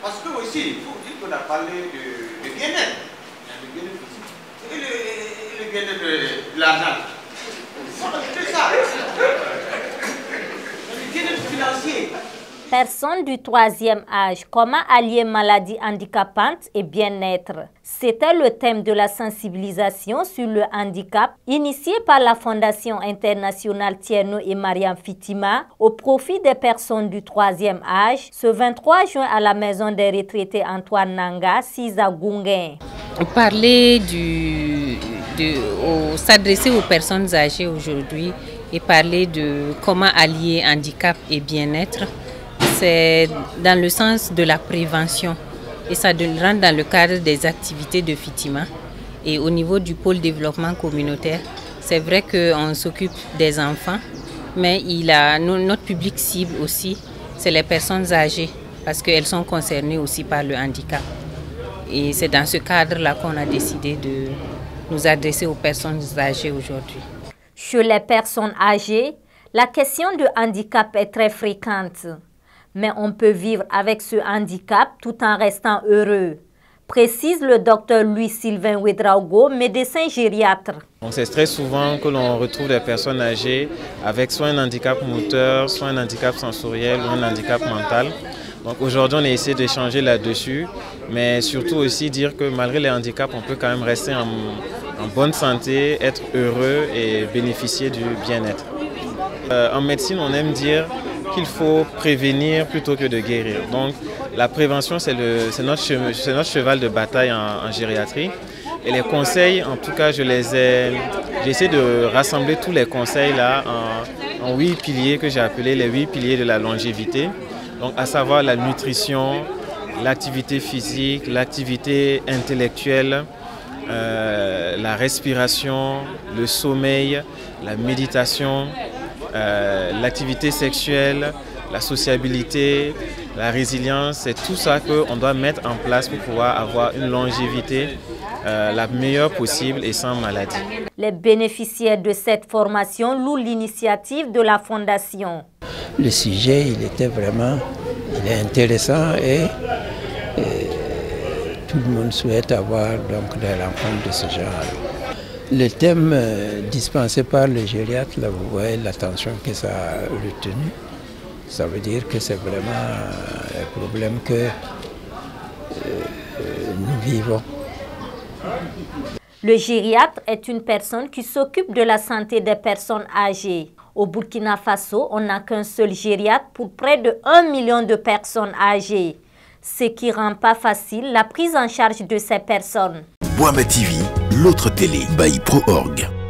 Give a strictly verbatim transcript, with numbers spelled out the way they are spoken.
Parce que aussi, il faut dire qu'on a parlé de, de bien-être, le bien-être physique et le, le bien-être de, de l'argent. C'est ça. Le bien-être financier. Personnes du troisième âge, comment allier maladie handicapante et bien-être? C'était le thème de la sensibilisation sur le handicap initiée par la Fondation internationale Tierno et Mariam Fitima au profit des personnes du troisième âge ce vingt-trois juin à la maison des retraités Antoine Nanga, Siza Gunguen. Parler du, de, s'adresser aux personnes âgées aujourd'hui et parler de comment allier handicap et bien-être, c'est dans le sens de la prévention et ça rentre dans le cadre des activités de Fitima. Et au niveau du pôle développement communautaire, c'est vrai qu'on s'occupe des enfants, mais il a, notre public cible aussi, c'est les personnes âgées parce qu'elles sont concernées aussi par le handicap. Et c'est dans ce cadre-là qu'on a décidé de nous adresser aux personnes âgées aujourd'hui. Chez les personnes âgées, la question de handicap est très fréquente. Mais on peut vivre avec ce handicap tout en restant heureux, précise le docteur Louis-Sylvain Ouedraogo, médecin gériatre. C'est très souvent que l'on retrouve des personnes âgées avec soit un handicap moteur, soit un handicap sensoriel ou un handicap mental. Donc aujourd'hui, on a essayé d'échanger là-dessus, mais surtout aussi dire que malgré les handicaps, on peut quand même rester en, en bonne santé, être heureux et bénéficier du bien-être. Euh, en médecine, on aime dire qu'il faut prévenir plutôt que de guérir. Donc la prévention, c'est notre, notre cheval de bataille en, en gériatrie. Et les conseils, en tout cas, je les ai, j'essaie de rassembler tous les conseils là en, en huit piliers que j'ai appelés les huit piliers de la longévité. Donc à savoir la nutrition, l'activité physique, l'activité intellectuelle, euh, la respiration, le sommeil, la méditation, Euh, l'activité sexuelle, la sociabilité, la résilience, c'est tout ça qu'on doit mettre en place pour pouvoir avoir une longévité euh, la meilleure possible et sans maladie. Les bénéficiaires de cette formation louent l'initiative de la Fondation. Le sujet, il était vraiment il est intéressant et, et tout le monde souhaite avoir donc, des rencontres de ce genre. Le thème euh, dispensé par le gériatre, là, vous voyez l'attention que ça a retenu. Ça veut dire que c'est vraiment un problème que euh, nous vivons. Le gériatre est une personne qui s'occupe de la santé des personnes âgées. Au Burkina Faso, on n'a qu'un seul gériatre pour près de un million de personnes âgées, ce qui ne rend pas facile la prise en charge de ces personnes. Boama T V, l'autre télé by Pro point org.